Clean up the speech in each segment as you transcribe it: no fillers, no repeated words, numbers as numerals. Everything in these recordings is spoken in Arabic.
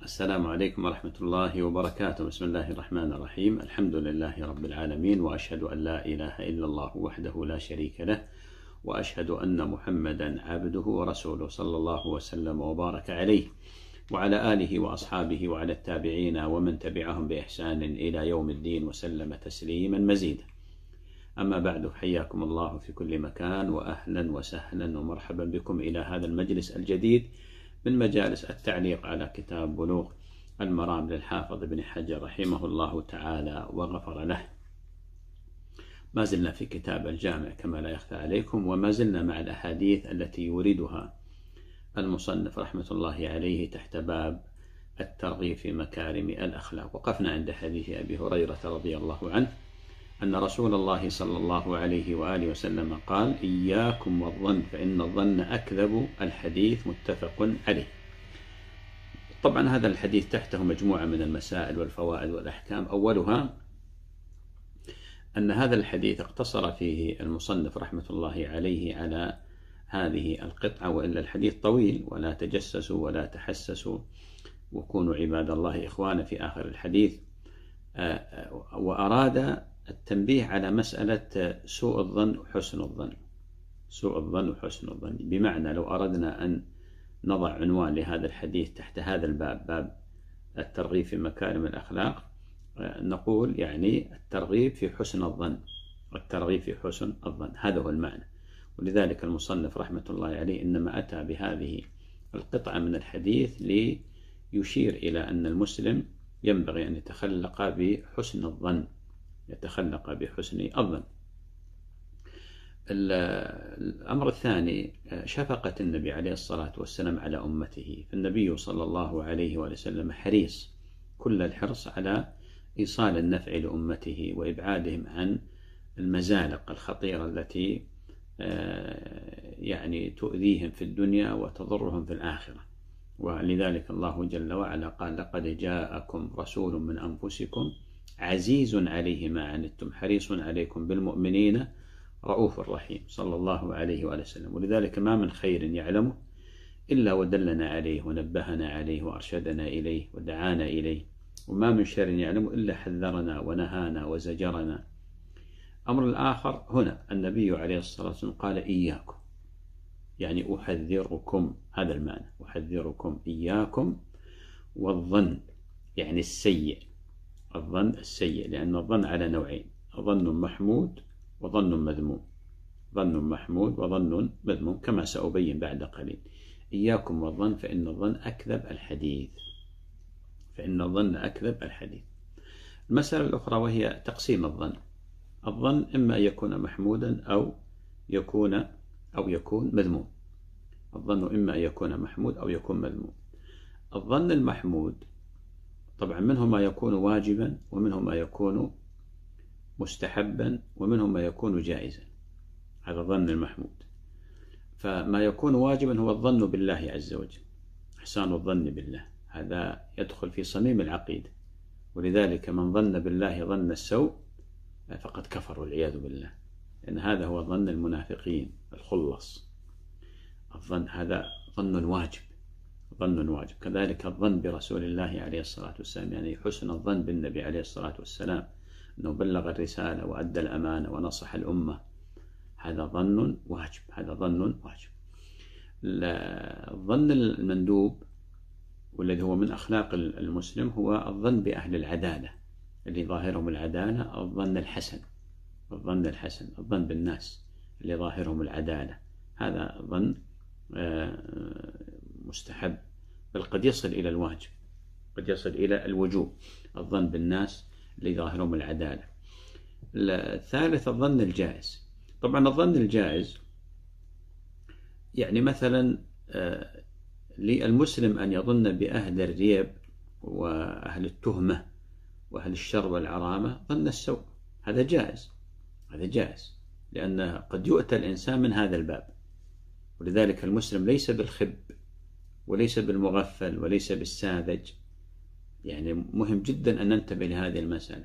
السلام عليكم ورحمة الله وبركاته. بسم الله الرحمن الرحيم. الحمد لله رب العالمين، وأشهد أن لا إله إلا الله وحده لا شريك له، وأشهد أن محمدا عبده ورسوله، صلى الله وسلم وبارك عليه وعلى آله وأصحابه وعلى التابعين ومن تبعهم بإحسان إلى يوم الدين، وسلم تسليما مزيدا. أما بعد، حياكم الله في كل مكان، وأهلا وسهلا ومرحبا بكم إلى هذا المجلس الجديد من مجالس التعليق على كتاب بلوغ المرام للحافظ ابن حجر رحمه الله تعالى وغفر له. ما زلنا في كتاب الجامع كما لا يخفى عليكم، وما زلنا مع الأحاديث التي يوردها المصنف رحمة الله عليه تحت باب الترغيب في مكارم الأخلاق. وقفنا عند حديث أبي هريرة رضي الله عنه أن رسول الله صلى الله عليه وآله وسلم قال: إياكم والظن فإن الظن أكذب الحديث، متفق عليه. طبعا هذا الحديث تحته مجموعة من المسائل والفوائد والأحكام. أولها أن هذا الحديث اقتصر فيه المصنف رحمة الله عليه على هذه القطعة، وإلا الحديث طويل: ولا تجسسوا ولا تحسسوا وكونوا عباد الله إخوانا في آخر الحديث. وأراد التنبيه على مسألة سوء الظن وحسن الظن. سوء الظن وحسن الظن، بمعنى لو أردنا أن نضع عنوان لهذا الحديث تحت هذا الباب، باب الترغيب في مكارم الأخلاق، نقول يعني الترغيب في حسن الظن، والترغيب في حسن الظن، هذا هو المعنى. ولذلك المصنف رحمة الله عليه إنما أتى بهذه القطعة من الحديث ليشير إلى أن المسلم ينبغي أن يتخلق بحسن الظن، يتخلق بحسن الظن. الأمر الثاني شفقة النبي عليه الصلاة والسلام على أمته. فالنبي صلى الله عليه وسلم حريص كل الحرص على إيصال النفع لأمته وإبعادهم عن المزالق الخطيرة التي يعني تؤذيهم في الدنيا وتضرهم في الآخرة. ولذلك الله جل وعلا قال: لقد جاءكم رسول من أنفسكم عزيز عليه ما عنتم حريص عليكم بالمؤمنين رؤوف رحيم، صلى الله عليه وسلم. ولذلك ما من خير يعلمه إلا ودلنا عليه ونبهنا عليه وأرشدنا إليه ودعانا إليه، وما من شر يعلمه إلا حذرنا ونهانا وزجرنا. أمر الآخر هنا النبي عليه الصلاة والسلام قال: إياكم، يعني أحذركم، هذا المعنى، أحذركم إياكم والظن، يعني السيء، الظن السيء، لأن الظن على نوعين: ظن محمود وظن مذموم. ظن محمود وظن مذموم كما سأبين بعد قليل. إياكم والظن فإن الظن أكذب الحديث، فإن الظن أكذب الحديث. المسألة الأخرى وهي تقسيم الظن. الظن إما أن يكون محمودا أو يكون مذموم. الظن إما أن يكون محمود أو يكون مذموم. الظن المحمود طبعا منه ما يكون واجبا، ومنه ما يكون مستحبا، ومنه ما يكون جائزا. هذا الظن المحمود. فما يكون واجبا هو الظن بالله عز وجل، إحسان الظن بالله، هذا يدخل في صميم العقيدة. ولذلك من ظن بالله ظن السوء فقد كفر والعياذ بالله، لأن هذا هو ظن المنافقين الخلص. الظن هذا ظن واجب، ظن واجب. كذلك الظن برسول الله عليه الصلاة والسلام، يعني حسن الظن بالنبي عليه الصلاة والسلام أنه بلغ الرسالة وأدى الأمانة ونصح الأمة، هذا ظن واجب، هذا ظن واجب. الظن المندوب والذي هو من أخلاق المسلم هو الظن بأهل العدالة، اللي ظاهرهم العدالة. الظن الحسن، الظن الحسن، الظن بالناس اللي ظاهرهم العدالة، هذا ظن مستحب، بل قد يصل إلى الواجب، قد يصل إلى الوجوب. الظن بالناس اللي ظاهرهم العدالة. الثالث الظن الجائز. طبعا الظن الجائز يعني مثلا للمسلم أن يظن بأهل الريب وأهل التهمة وأهل الشر والعرامة ظن السوء، هذا جائز، هذا جائز، لأن قد يؤتى الإنسان من هذا الباب. ولذلك المسلم ليس بالخب وليس بالمغفل وليس بالساذج، يعني مهم جدا أن ننتبه لهذه المسألة.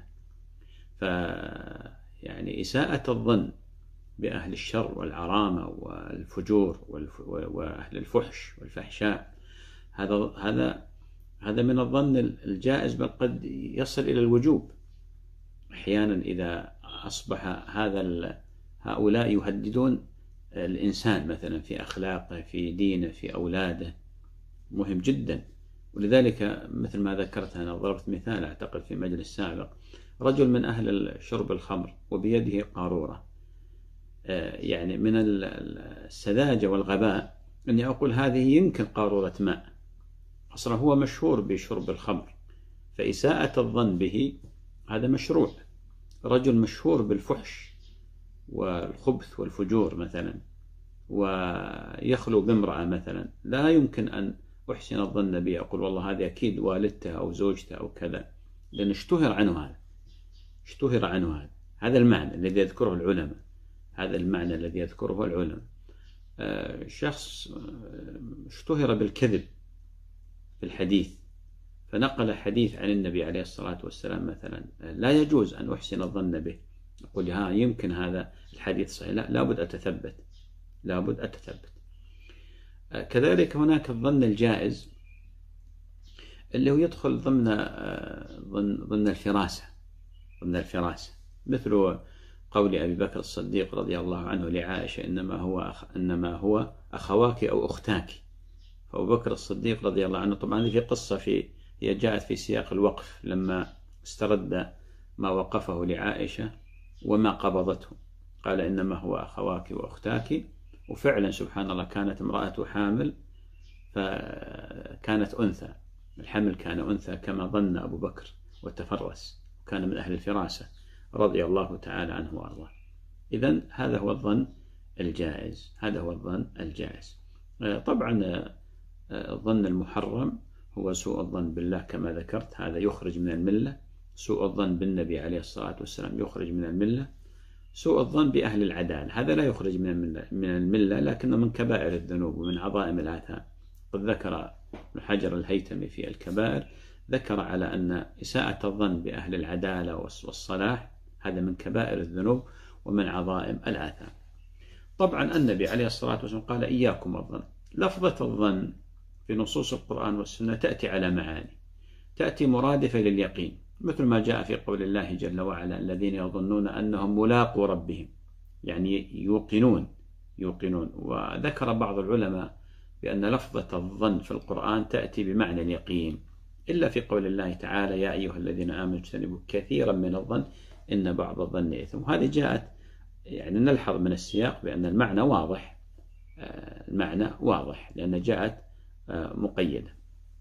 يعني إساءة الظن بأهل الشر والعرامة والفجور وأهل الفحش والفحشاء، هذا هذا من الظن الجائز، بل قد يصل إلى الوجوب أحيانا إذا أصبح هؤلاء يهددون الإنسان مثلا في أخلاقه، في دينه، في أولاده، مهم جدا. ولذلك مثل ما ذكرت أنا، ضربت مثال أعتقد في مجلس سابق، رجل من أهل شرب الخمر وبيده قارورة، يعني من السذاجة والغباء أني أقول هذه يمكن قارورة ماء، أصلا هو مشهور بشرب الخمر، فإساءة الظن به هذا مشروع. رجل مشهور بالفحش والخبث والفجور مثلا، ويخلو بامرأة مثلا، لا يمكن أن أحسن الظن به، أقول والله هذه أكيد والدته أو زوجته أو كذا، لأن اشتهر عنه هذا، اشتهر عنه هذا. هذا المعنى الذي يذكره العلماء، هذا المعنى الذي يذكره العلماء. شخص اشتهر بالكذب في الحديث، فنقل حديث عن النبي عليه الصلاة والسلام مثلا، لا يجوز أن أحسن الظن به، أقول يمكن هذا الحديث صحيح، لا، لابد أتثبت، لابد أتثبت. كذلك هناك الظن الجائز اللي هو يدخل ضمن الفراسة، ضمن الفراسة، مثل قول أبي بكر الصديق رضي الله عنه لعائشة إنما هو أخواك أو أختاك. فأبو بكر الصديق رضي الله عنه، طبعا في قصة هي جاءت في سياق الوقف، لما استرد ما وقفه لعائشة وما قبضته، قال إنما هو أخواك وأختاك. وفعلا سبحان الله كانت امرأة حامل، فكانت أنثى، الحمل كان أنثى كما ظن أبو بكر وتفرس، كان من أهل الفراسة رضي الله تعالى عنه وأرضاه. إذن هذا هو الظن الجائز، هذا هو الظن الجائز. طبعا الظن المحرم هو سوء الظن بالله كما ذكرت، هذا يخرج من الملة. سوء الظن بالنبي عليه الصلاة والسلام يخرج من الملة. سوء الظن بأهل العدالة هذا لا يخرج من الملة، لكنه من كبائر الذنوب ومن عظائم الآثام. قد ذكر ابن حجر الهيثمي في الكبائر، ذكر على أن إساءة الظن بأهل العدالة والصلاح هذا من كبائر الذنوب ومن عظائم الآثام. طبعا النبي عليه الصلاة والسلام قال إياكم والظن. لفظة الظن في نصوص القرآن والسنة تأتي على معاني، تأتي مرادفة لليقين، مثل ما جاء في قول الله جل وعلا الذين يظنون أنهم ملاقو ربهم، يعني يوقنون. وذكر بعض العلماء بأن لفظة الظن في القرآن تأتي بمعنى اليقين، إلا في قول الله تعالى يا أيها الذين آمنوا اجتنبوا كثيرا من الظن إن بعض الظن إثم. وهذه جاءت يعني نلحظ من السياق بأن المعنى واضح، المعنى واضح لأن جاءت مقيدة.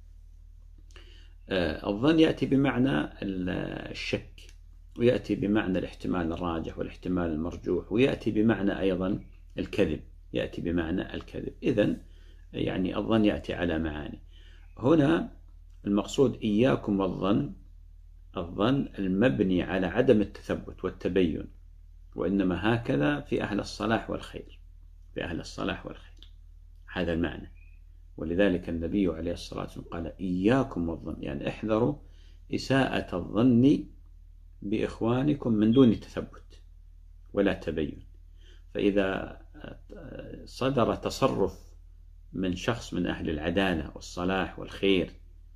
الظن يأتي بمعنى الشك، ويأتي بمعنى الاحتمال الراجح والاحتمال المرجوح، ويأتي بمعنى أيضا الكذب، يأتي بمعنى الكذب. إذن يعني الظن يأتي على معاني. هنا المقصود إياكم والظن، الظن المبني على عدم التثبت والتبين، وإنما هكذا في أهل الصلاح والخير، في أهل الصلاح والخير، هذا المعنى. ولذلك النبي عليه الصلاة والسلام قال إياكم والظن، يعني احذروا إساءة الظن بإخوانكم من دون تثبت ولا تبين. فإذا صدر تصرف من شخص من أهل العدالة والصلاح والخير،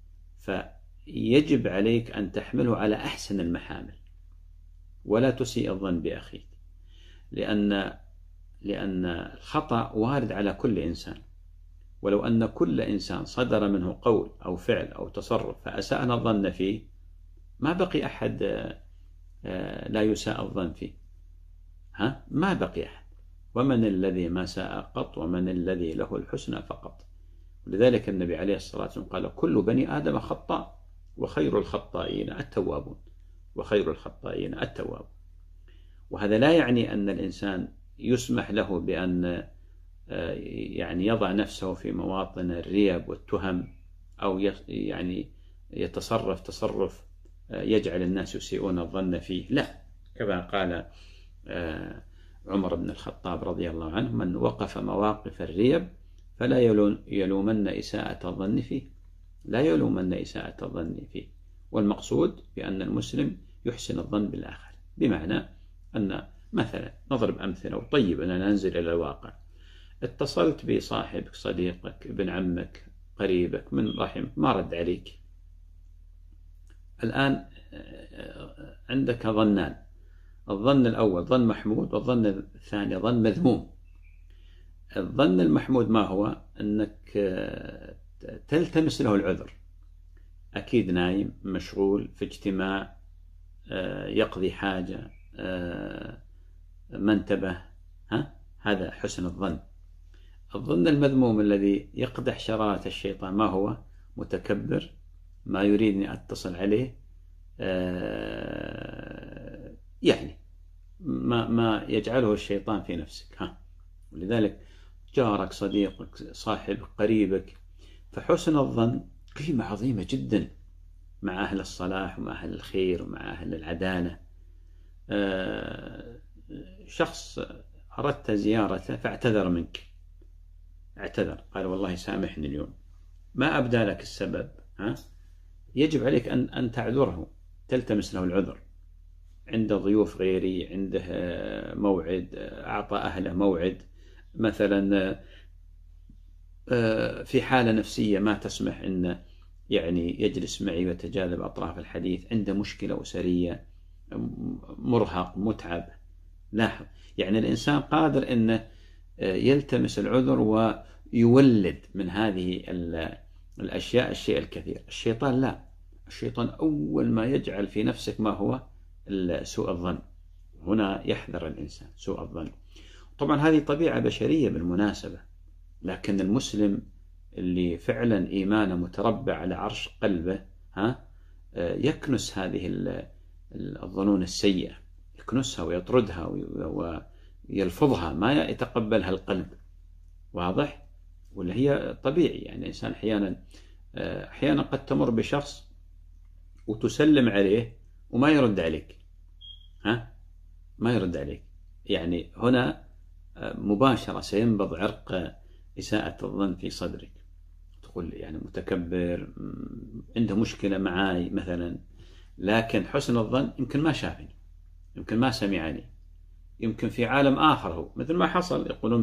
فيجب عليك أن تحمله على أحسن المحامل، ولا تسيء الظن بأخيك، لأن الخطأ وارد على كل إنسان. ولو أن كل إنسان صدر منه قول أو فعل أو تصرف فأساءنا الظن فيه، ما بقي أحد لا يساء الظن فيه، ما بقي أحد. ومن الذي ما ساء قط ومن الذي له الحسنى فقط. ولذلك النبي عليه الصلاة والسلام قال كل بني آدم خطاء وخير الخطائين التوابون، وخير الخطائين التوابون. وهذا لا يعني أن الإنسان يسمح له بأن يعني يضع نفسه في مواطن الريب والتهم، أو يعني يتصرف تصرف يجعل الناس يسيئون الظن فيه، لا. كما قال عمر بن الخطاب رضي الله عنه من وقف مواقف الريب فلا يلومن إساءة الظن فيه، لا يلومن إساءة الظن فيه. والمقصود بأن المسلم يحسن الظن بالآخر، بمعنى أن مثلا نضرب أمثلة وطيب أننا ننزل إلى الواقع. اتصلت بصاحبك، صديقك، ابن عمك، قريبك من رحمك، ما رد عليك، الآن عندك ظنان، الظن الأول ظن محمود، والظن الثاني ظن مذموم. الظن المحمود ما هو؟ أنك تلتمس له العذر، أكيد نايم، مشغول في اجتماع، يقضي حاجة، ما انتبه، هذا حسن الظن. الظن المذموم الذي يقدح شرارة الشيطان ما هو؟ متكبر، ما يريدني أتصل عليه، يعني ما يجعله الشيطان في نفسك. ولذلك جارك، صديقك، صاحبك، قريبك، فحسن الظن قيمة عظيمة جدا مع أهل الصلاح ومع أهل الخير ومع أهل العدالة. شخص أردت زيارته فاعتذر منك، اعتذر، قال والله سامحني اليوم، ما أبدى لك السبب، يجب عليك أن تعذره، تلتمس له العذر. عنده ضيوف غيري، عنده موعد، أعطى أهله موعد، مثلا في حالة نفسية ما تسمح أن يعني يجلس معي ويتجاذب أطراف الحديث، عنده مشكلة أسرية، مرهق، متعب. لاحظ، يعني الإنسان قادر أنه يلتمس العذر ويولد من هذه الأشياء الشيء الكثير. الشيطان لا، الشيطان أول ما يجعل في نفسك ما هو؟ سوء الظن. هنا يحذر الإنسان سوء الظن. طبعا هذه طبيعة بشرية بالمناسبة، لكن المسلم اللي فعلا إيمانه متربع على عرش قلبه يكنس هذه الظنون السيئة، يكنسها ويطردها ويلفظها، ما يتقبلها القلب. واضح؟ ولا هي طبيعي، يعني الإنسان أحيانا قد تمر بشخص وتسلم عليه وما يرد عليك، ما يرد عليك، يعني هنا مباشرة سينبض عرق إساءة الظن في صدرك، تقول يعني متكبر، عنده مشكلة معاي مثلا، لكن حسن الظن يمكن ما شافني، يمكن ما سمعني، يمكن في عالم آخر هو، مثل ما حصل يقولون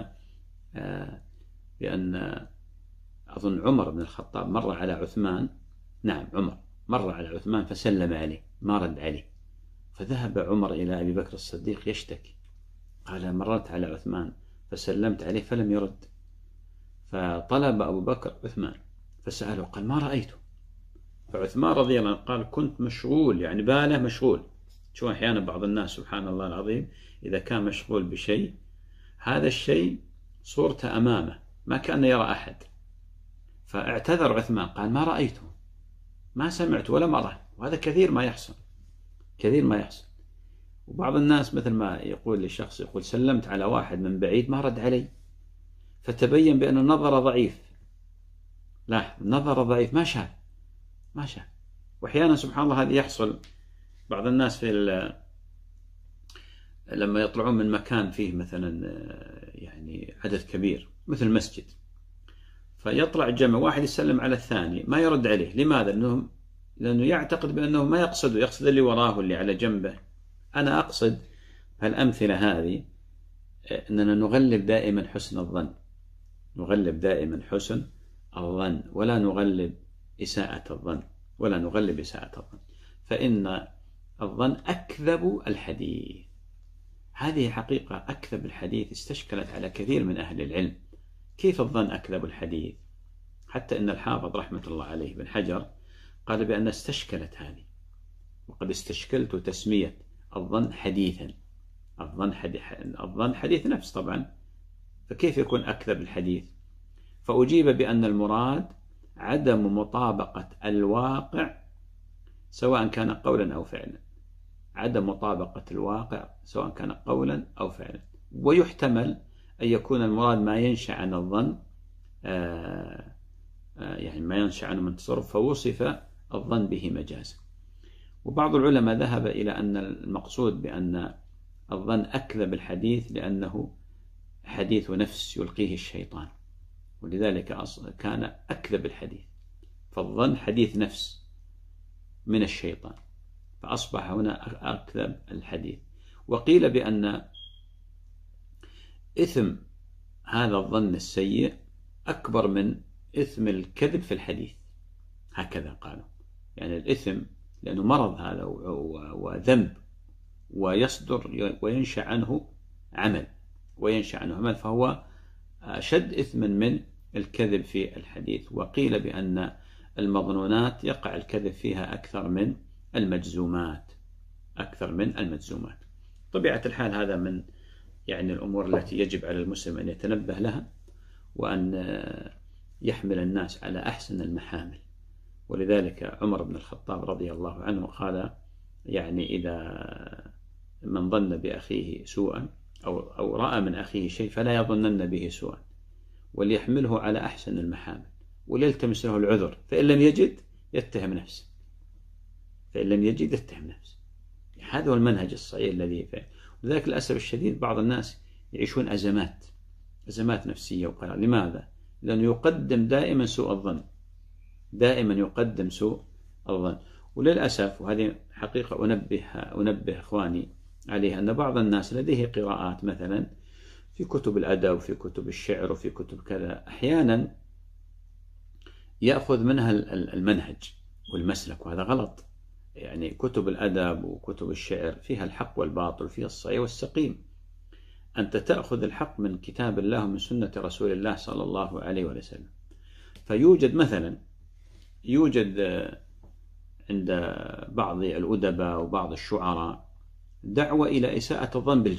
بأن أظن عمر بن الخطاب مر على عثمان، نعم عمر مر على عثمان فسلم عليه ما رد عليه، فذهب عمر إلى أبي بكر الصديق يشتكي، قال مررت على عثمان فسلمت عليه فلم يرد، فطلب أبو بكر عثمان فسأله، قال ما رأيته، فعثمان رضي الله عنه قال كنت مشغول، يعني باله مشغول. شو أحيانا بعض الناس سبحان الله العظيم إذا كان مشغول بشيء، هذا الشيء صورته أمامه ما كأنه يرى أحد، فاعتذر عثمان قال ما رأيته، ما سمعت ولا مرة. وهذا كثير ما يحصل، كثير ما يحصل. وبعض الناس مثل ما يقول للشخص، يقول سلمت على واحد من بعيد ما رد علي، فتبين بأن النظر ضعيف، لاحظ النظر ضعيف، ما شاف. وأحيانا سبحان الله هذا يحصل. بعض الناس لما يطلعون من مكان فيه مثلا يعني عدد كبير مثل مسجد، فيطلع جمع واحد يسلم على الثاني ما يرد عليه، لماذا؟ لأنه يعتقد بأنه ما يقصد اللي وراه واللي على جنبه. أنا أقصد هالأمثلة هذه أننا نغلب دائما حسن الظن، نغلب دائما حسن الظن، ولا نغلب إساءة الظن، فإن الظن أكذب الحديث. هذه حقيقة، أكذب الحديث استشكلت على كثير من أهل العلم. كيف الظن أكذب الحديث؟ حتى إن الحافظ رحمة الله عليه بن حجر قال بأن استشكلت هذه، وقد استشكلت تسمية الظن حديثا. الظن حديث نفس طبعا، فكيف يكون أكذب الحديث؟ فأجيب بأن المراد عدم مطابقة الواقع سواء كان قولا أو فعلا، عدم مطابقة الواقع سواء كان قولا أو فعلا. ويحتمل أن يكون المراد ما ينشأ عن الظن، يعني ما ينشأ عنه من تصرف، فوصف الظن به مجازا. وبعض العلماء ذهب إلى أن المقصود بأن الظن أكذب الحديث لأنه حديث نفس يلقيه الشيطان، ولذلك كان أكذب الحديث، فالظن حديث نفس من الشيطان، فأصبح هنا أكذب الحديث. وقيل بأن إثم هذا الظن السيء أكبر من إثم الكذب في الحديث، هكذا قالوا. يعني الإثم لأنه مرض هذا وذنب، ويصدر وينشأ عنه عمل، فهو أشد إثما من الكذب في الحديث. وقيل بأن المظنونات يقع الكذب فيها أكثر من المجزومات. طبيعة الحال هذا من الأمور التي يجب على المسلم أن يتنبه لها، وأن يحمل الناس على أحسن المحامل. ولذلك عمر بن الخطاب رضي الله عنه قال إذا من ظن بأخيه سوءا أو رأى من أخيه شيء فلا يظنن به سوءا، وليحمله على أحسن المحامل، وليلتمس له العذر، فإن لم يجد يتهم نفسه. هذا هو المنهج الصحيح الذي فيه. ولذلك للأسف الشديد بعض الناس يعيشون أزمات نفسية وقلق. لماذا؟ لأنه يقدم دائما سوء الظن، وللأسف، وهذه حقيقة أنبه إخواني عليها، أن بعض الناس لديه قراءات مثلا في كتب الأدب وفي كتب الشعر وفي كتب كذا، أحيانا يأخذ منها المنهج والمسلك، وهذا غلط. كتب الأدب وكتب الشعر فيها الحق والباطل، فيها الصحيح والسقيم. أنت تأخذ الحق من كتاب الله ومن سنة رسول الله صلى الله عليه وسلم. فيوجد مثلا عند بعض الأدباء وبعض الشعراء دعوة إلى إساءة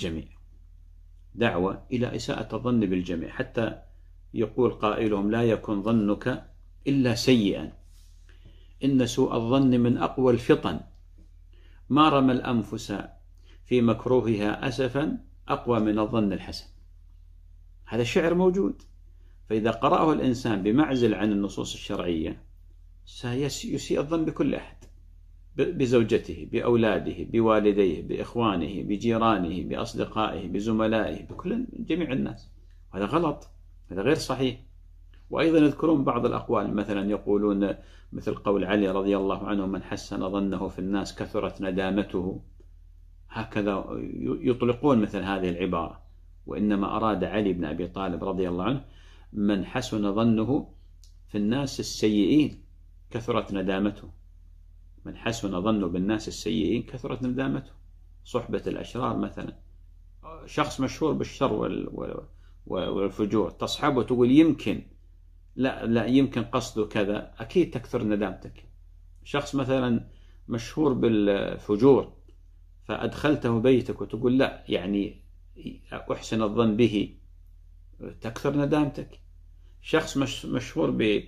الظن بالجميع، حتى يقول قائلهم: لا يكن ظنك إلا سيئا، إن سوء الظن من أقوى الفطن، ما رمى الأنفس في مكروهها أسفا أقوى من الظن الحسن. هذا شعر موجود. فإذا قرأه الإنسان بمعزل عن النصوص الشرعية سيسيء الظن بكل أحد، بزوجته، بأولاده، بوالديه، بإخوانه، بجيرانه، بأصدقائه، بزملائه، جميع الناس. هذا غلط، هذا غير صحيح. وأيضا يذكرون بعض الأقوال، مثلا يقولون مثل قول علي رضي الله عنه: من حسن ظنه في الناس كثرت ندامته. هكذا يطلقون مثل هذه العبارة، وإنما أراد علي بن أبي طالب رضي الله عنه من حسن ظنه في الناس السيئين كثرت ندامته. من حسن ظنه بالناس السيئين كثرت ندامته. صحبة الأشرار مثلا، شخص مشهور بالشر والفجور، تصحبه تقول يمكن لا يمكن قصده كذا، أكيد تكثر ندامتك. شخص مثلا مشهور بالفجور فأدخلته بيتك وتقول لا أحسن الظن به، تكثر ندامتك. شخص مشهور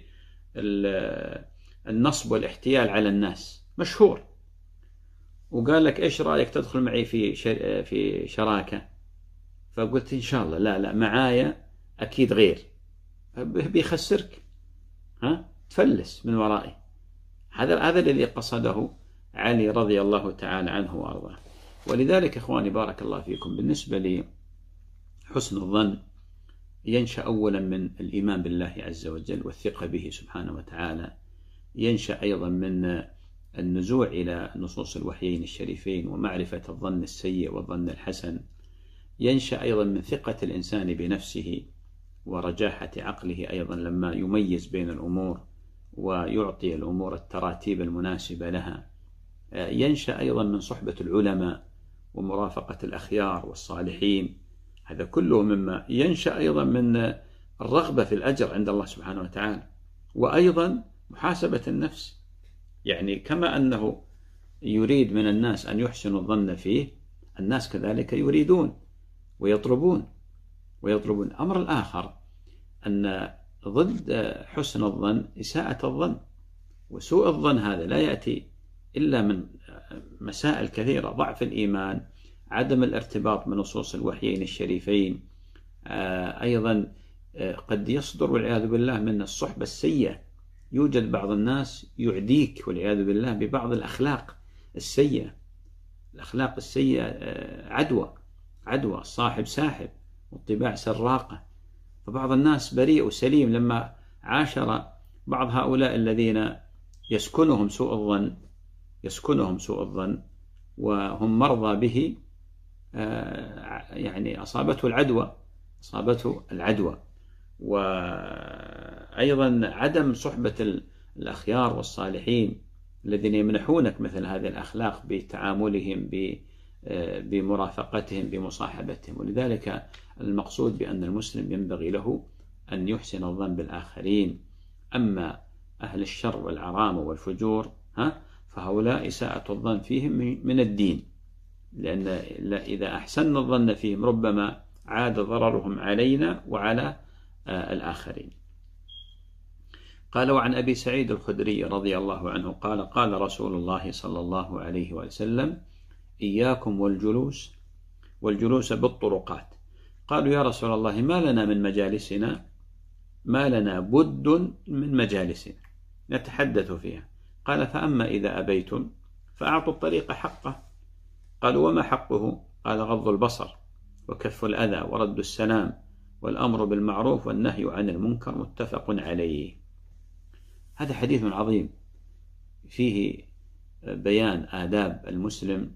بالنصب والاحتيال على الناس، مشهور، وقال لك إيش رأيك تدخل معي في شراكة، فقلت إن شاء الله لا معايا أكيد غير، بيخسرك، تفلس من ورائي. هذا الذي قصده علي رضي الله تعالى عنه وأرضاه. ولذلك إخواني بارك الله فيكم، بالنسبة لحسن الظن ينشأ أولا من الإيمان بالله عز وجل والثقة به سبحانه وتعالى، ينشأ أيضا من النزوع إلى نصوص الوحيين الشريفين ومعرفة الظن السيء والظن الحسن، ينشأ أيضا من ثقة الإنسان بنفسه ورجاحة عقله أيضا لما يميز بين الأمور ويعطي الأمور التراتيب المناسبة لها، ينشأ أيضا من صحبة العلماء ومرافقة الأخيار والصالحين. هذا كله مما ينشأ أيضا من الرغبة في الأجر عند الله سبحانه وتعالى، وأيضا محاسبة النفس. كما أنه يريد من الناس أن يحسنوا الظن فيه، الناس كذلك يريدون ويطلبون. الأمر الآخر أن ضد حسن الظن إساءة الظن، وسوء الظن هذا لا يأتي إلا من مسائل كثيرة: ضعف الإيمان، عدم الارتباط بنصوص الوحيين الشريفين، أيضا قد يصدر والعياذ بالله من الصحبة السيئة. يوجد بعض الناس يعديك والعياذ بالله ببعض الأخلاق السيئة. الأخلاق السيئة عدوى، الصاحب ساحب، والطباع سراقة. فبعض الناس بريء وسليم لما عاشر بعض هؤلاء الذين يسكنهم سوء الظن وهم مرضى به، أصابته العدوى. وأيضا عدم صحبة الأخيار والصالحين الذين يمنحونك مثل هذه الأخلاق بتعاملهم، بمرافقتهم، بمصاحبتهم. ولذلك المقصود بأن المسلم ينبغي له أن يحسن الظن بالآخرين. أما أهل الشر والعرامة والفجور فهؤلاء إساءة الظن فيهم من الدين، لأن إذا أحسن الظن فيهم ربما عاد ضررهم علينا وعلى الآخرين. قال: وعن أبي سعيد الخدري رضي الله عنه قال: قال رسول الله صلى الله عليه وسلم: إياكم والجلوس بالطرقات. قالوا: يا رسول الله ما لنا من مجالسنا، ما لنا بد من مجالسنا نتحدث فيها. قال: فأما إذا أبيتم فأعطوا الطريق حقه. قالوا: وما حقه؟ قال: غض البصر وكف الأذى ورد السلام والأمر بالمعروف والنهي عن المنكر، متفق عليه. هذا حديث عظيم فيه بيان آداب المسلم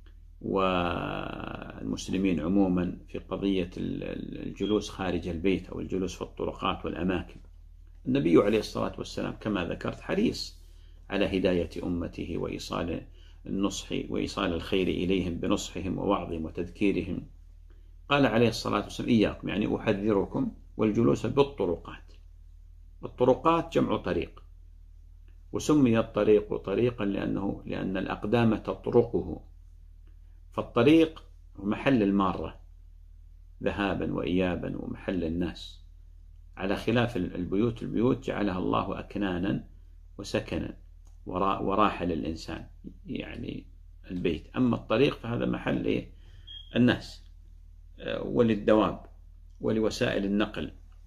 والمسلمين عموما في قضية الجلوس خارج البيت أو الجلوس في الطرقات والأماكن. النبي عليه الصلاة والسلام كما ذكرت حريص على هداية أمته وإيصال النصح وإيصال الخير إليهم بنصحهم ووعظهم وتذكيرهم. قال عليه الصلاة والسلام: إياكم، يعني أحذركم، والجلوس بالطرقات. الطرقات جمع طريق، وسمي الطريق طريقا لأن الأقدام تطرقه، فالطريق هو محل المارة ذهابا وإيابا ومحل الناس، على خلاف البيوت جعلها الله أكنانا وسكنا وراحة للإنسان، يعني البيت. أما الطريق فهذا محل الناس وللدواب ولوسائل النقل.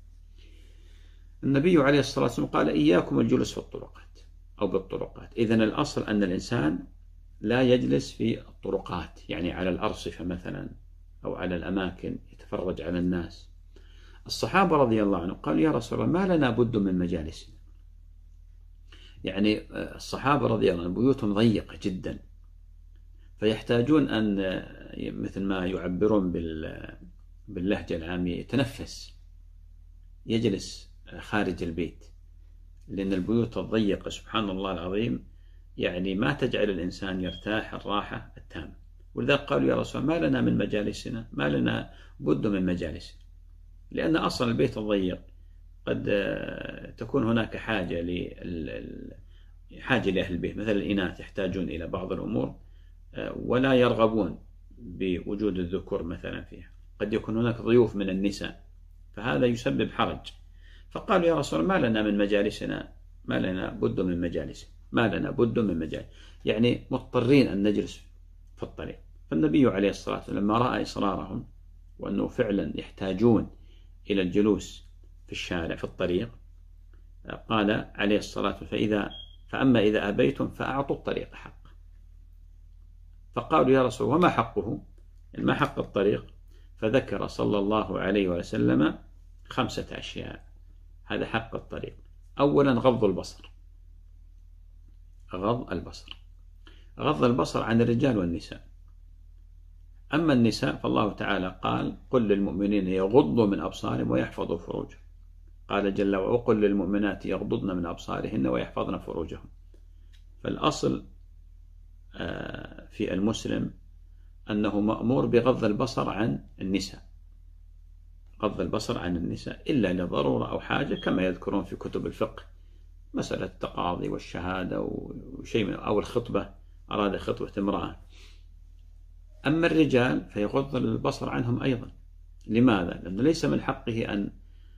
النبي عليه الصلاة والسلام قال: إياكم الجلوس في الطرقات أو بالطرقات. إذن الأصل أن الإنسان لا يجلس في الطرقات، يعني على الأرصفة مثلا أو على الأماكن يتفرج على الناس. الصحابة رضي الله عنهم قالوا: يا رسول الله ما لنا بد من مجالسنا. يعني الصحابة رضي الله عنهم بيوتهم ضيقة جدا، فيحتاجون أن مثل ما يعبرون باللهجة العامية يتنفس، يجلس خارج البيت، لأن البيوت الضيقة سبحان الله العظيم يعني ما تجعل الإنسان يرتاح الراحة التامة. ولذلك قالوا: يا رسول الله ما لنا من مجالسنا، ما لنا بد من مجالسنا، لأن أصلا البيت الضيق قد تكون هناك حاجة لأهل البيت، مثل الإناث يحتاجون إلى بعض الأمور ولا يرغبون بوجود الذكور مثلا فيها، قد يكون هناك ضيوف من النساء، فهذا يسبب حرج. فقالوا: يا رسول الله ما لنا من مجالسنا، ما لنا بد من مجالسنا، ما لنا بد من مجالس، يعني مضطرين أن نجلس في الطريق. فالنبي عليه الصلاة والسلام لما رأى إصرارهم وأنه فعلا يحتاجون إلى الجلوس في الشارع في الطريق، قال عليه الصلاة والسلام: فأما إذا أبيتم فأعطوا الطريق حق. فقالوا: يا رسول الله وما حقه؟ ما حق الطريق؟ فذكر صلى الله عليه وسلم 5 أشياء. هذا حق الطريق. أولا غض البصر. غض البصر عن الرجال والنساء. أما النساء فالله تعالى قال: قل للمؤمنين يغضوا من أبصارهم ويحفظوا فروجهم. قال جل وعلا: وقل للمؤمنات يغضضن من أبصارهن ويحفظن فروجهم. فالأصل في المسلم أنه مأمور بغض البصر عن النساء، غض البصر عن النساء إلا لضرورة أو حاجة، كما يذكرون في كتب الفقه، مسألة التقاضي والشهادة وشيء أو الخطبة، أراد خطبة امرأة. أما الرجال فيغض البصر عنهم أيضا. لماذا؟ لأنه ليس من حقه أن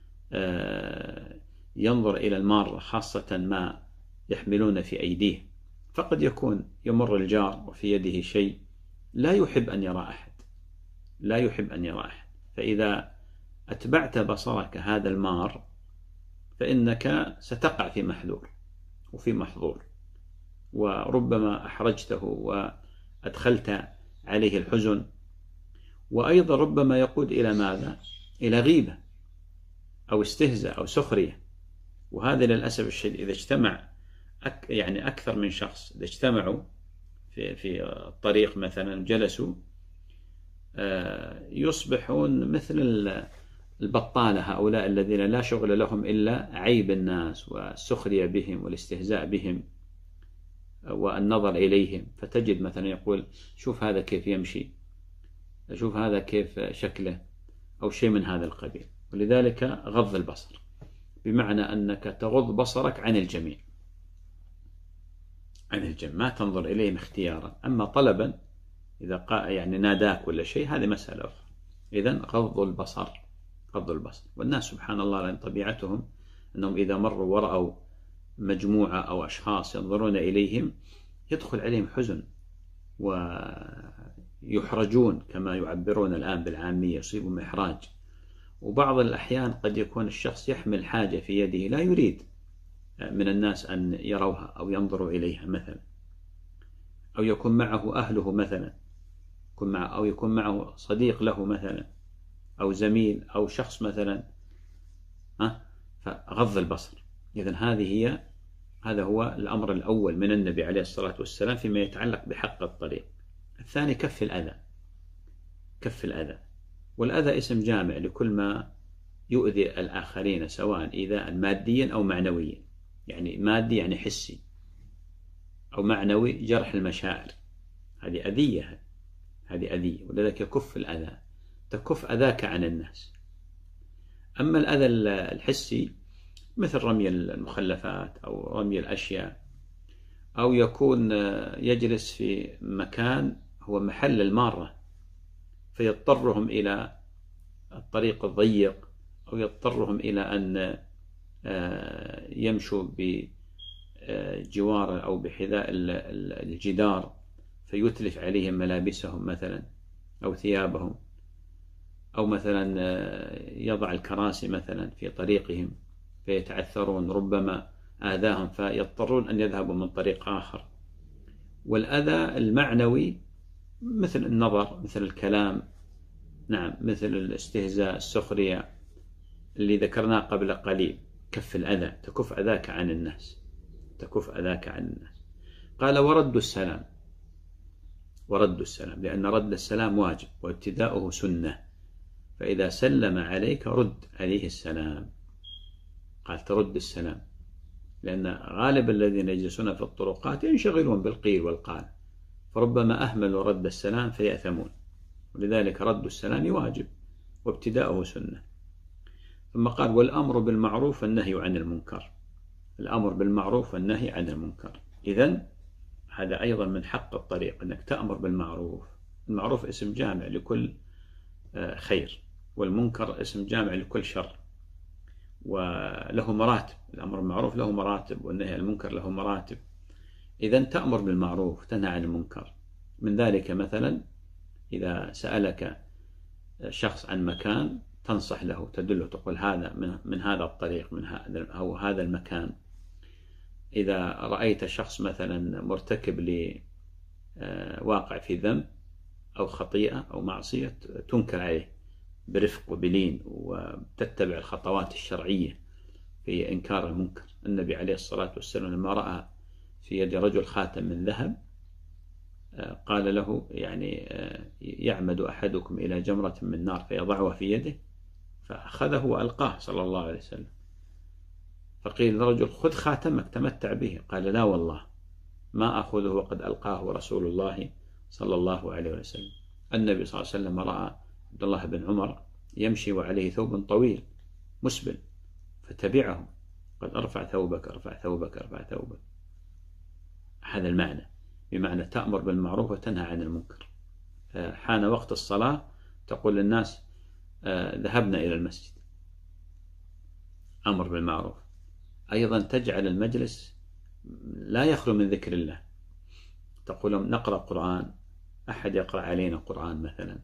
ينظر إلى المارة، خاصة ما يحملون في أيديه، فقد يكون يمر الجار وفي يده شيء لا يحب أن يرى أحد، فإذا أتبعت بصرك هذا المار فإنك ستقع في محذور وفي محظور، وربما أحرجته وأدخلت عليه الحزن، وأيضا ربما يقود إلى ماذا؟ إلى غيبة أو استهزاء أو سخرية. وهذا للأسف الشديد إذا اجتمع يعني أكثر من شخص، إذا اجتمعوا في الطريق مثلا جلسوا، يصبحون مثل البطالة، هؤلاء الذين لا شغل لهم إلا عيب الناس والسخرية بهم والاستهزاء بهم. والنظر إليهم، فتجد مثلا يقول شوف هذا كيف يمشي، شوف هذا كيف شكله، أو شيء من هذا القبيل. ولذلك غض البصر بمعنى أنك تغض بصرك عن الجميع، عن الجميع، ما تنظر إليهم اختيارا. أما طلبا إذا يعني ناداك ولا شيء هذه مسألة أخرى. إذن غض البصر، غض البصر. والناس سبحان الله لأن طبيعتهم أنهم إذا مروا ورأوا مجموعة أو أشخاص ينظرون إليهم يدخل عليهم حزن ويحرجون، كما يعبرون الآن بالعامية، يصيبهم إحراج. وبعض الأحيان قد يكون الشخص يحمل حاجة في يده لا يريد من الناس أن يروها أو ينظروا إليها مثلا، أو يكون معه أهله مثلا، أو يكون معه صديق له مثلا، أو زميل أو شخص مثلا، فغض البصر. إذن هذا هو الأمر الأول من النبي عليه الصلاة والسلام فيما يتعلق بحق الطريق. الثاني كف الأذى، كف الأذى. والأذى اسم جامع لكل ما يؤذي الآخرين، سواء إيذاء ماديا أو معنويا. يعني مادي يعني حسي، أو معنوي جرح المشاعر، هذه أذية، هذه أذية. ولذلك يكف الأذى، تكف أذاك عن الناس. أما الأذى الحسي مثل رمي المخلفات أو رمي الأشياء، أو يكون يجلس في مكان هو محل المارة فيضطرهم إلى الطريق الضيق، أو يضطرهم إلى أن يمشوا بجوار أو بحذاء الجدار فيتلف عليهم ملابسهم مثلا أو ثيابهم، أو مثلا يضع الكراسي مثلا في طريقهم فيتعثرون، ربما آذاهم فيضطرون أن يذهبوا من طريق آخر. والأذى المعنوي مثل النظر، مثل الكلام، نعم، مثل الاستهزاء، السخرية اللي ذكرناه قبل قليل. كف الأذى، تكف أذاك عن الناس، تكف أذاك عن الناس. قال ورد السلام، ورد السلام، لأن رد السلام واجب وابتداؤه سنة، فإذا سلم عليك رد عليه السلام. قال ترد السلام، لأن غالب الذين يجلسون في الطرقات ينشغلون بالقيل والقال، فربما أهملوا رد السلام فيأثمون. ولذلك رد السلام واجب وابتداؤه سنة. ثم قال والأمر بالمعروف والنهي عن المنكر، الأمر بالمعروف والنهي عن المنكر. إذن هذا أيضا من حق الطريق أنك تأمر بالمعروف. المعروف اسم جامع لكل خير، والمنكر اسم جامع لكل شر، وله مراتب. الأمر بالمعروف له مراتب، والنهي عن المنكر له مراتب. إذن تأمر بالمعروف تنهى عن المنكر. من ذلك مثلا إذا سألك شخص عن مكان تنصح له، تدله، تقول هذا من هذا الطريق، من هذا أو هذا المكان. إذا رأيت شخص مثلا مرتكب لواقع في ذنب أو خطيئة أو معصية تنكر عليه برفق وبلين، وتتبع الخطوات الشرعية في إنكار المنكر. النبي عليه الصلاة والسلام لما رأى في يد رجل خاتم من ذهب قال له يعني يعمد أحدكم إلى جمرة من نار فيضعها في يده، فأخذه وألقاه صلى الله عليه وسلم. فقيل للرجل خذ خاتمك تمتع به، قال لا والله ما أخذه وقد ألقاه رسول الله صلى الله عليه وسلم. النبي صلى الله عليه وسلم رأى عبد الله بن عمر يمشي وعليه ثوب طويل مسبل فتبعه، قد أرفع ثوبك، أرفع ثوبك، أرفع ثوبك. هذا المعنى، بمعنى تأمر بالمعروف وتنهى عن المنكر. حان وقت الصلاة تقول للناس ذهبنا إلى المسجد، أمر بالمعروف. أيضا تجعل المجلس لا يخلو من ذكر الله، تقول لهم نقرأ قرآن، أحد يقرأ علينا قرآن مثلا،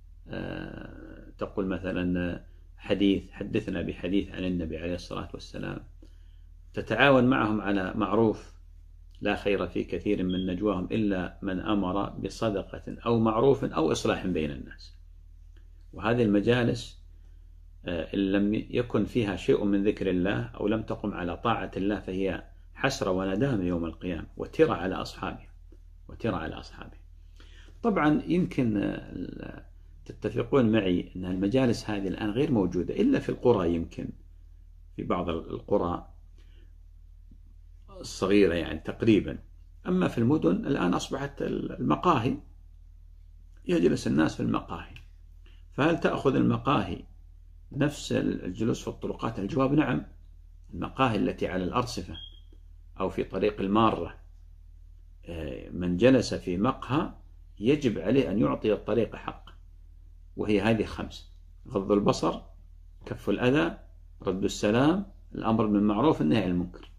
تقول مثلا حديث، حدثنا بحديث عن النبي عليه الصلاة والسلام. تتعاون معهم على معروف. لا خير في كثير من نجواهم إلا من أمر بصدقة أو معروف أو إصلاح بين الناس. وهذه المجالس إن لم يكن فيها شيء من ذكر الله أو لم تقم على طاعة الله فهي حسرة وندامة يوم القيامة، وترى على أصحابها، وترى على أصحابها. طبعا يمكن تتفقون معي أن المجالس هذه الآن غير موجودة إلا في القرى، يمكن في بعض القرى الصغيرة يعني تقريبا، أما في المدن الآن أصبحت المقاهي، يجلس الناس في المقاهي، فهل تأخذ المقاهي نفس الجلوس في الطرقات؟ الجواب نعم. المقاهي التي على الأرصفة أو في طريق المارة، من جلس في مقهى يجب عليه أن يعطي الطريق حقه، وهي هذه 5: غض البصر، كف الأذى، رد السلام، الأمر بالمعروف، النهي عن المنكر.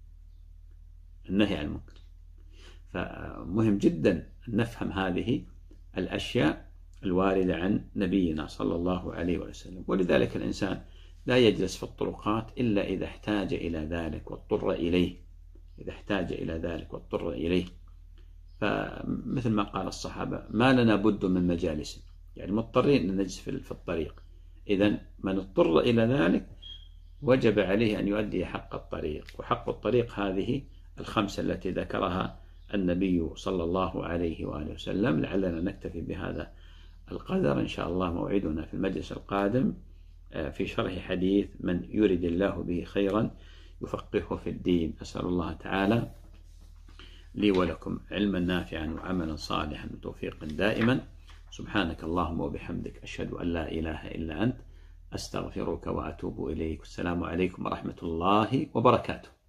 فمهم جدا أن نفهم هذه الأشياء الواردة عن نبينا صلى الله عليه وسلم. ولذلك الإنسان لا يجلس في الطرقات إلا إذا احتاج إلى ذلك واضطر إليه. فمثل ما قال الصحابة: ما لنا بد من مجالس، يعني مضطرين أن نجلس في الطريق. إذن من اضطر إلى ذلك وجب عليه أن يؤدي حق الطريق، وحق الطريق هذه 5 التي ذكرها النبي صلى الله عليه وآله وسلم. لعلنا نكتفي بهذا القدر إن شاء الله. موعدنا في المجلس القادم في شرح حديث: من يرد الله به خيرا يفقهه في الدين. أسأل الله تعالى لي ولكم علما نافعا وعملا صالحا وتوفيقا دائما. سبحانك اللهم وبحمدك، أشهد أن لا إله إلا أنت، أستغفرك وأتوب إليك. السلام عليكم ورحمة الله وبركاته.